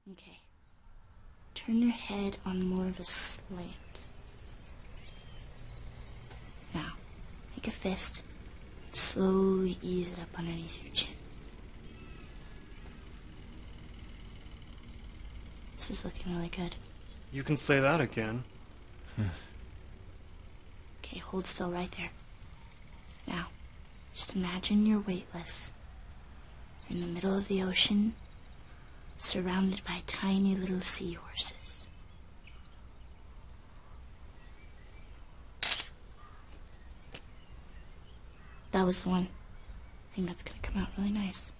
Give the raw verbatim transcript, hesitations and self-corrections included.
Okay. Turn your head on more of a slant. Now, make a fist. Slowly ease it up underneath your chin. This is looking really good. You can say that again. Okay, hold still right there. Now, just imagine you're weightless. You're in the middle of the ocean, surrounded by tiny little seahorses. That was the one. I think that's gonna come out really nice.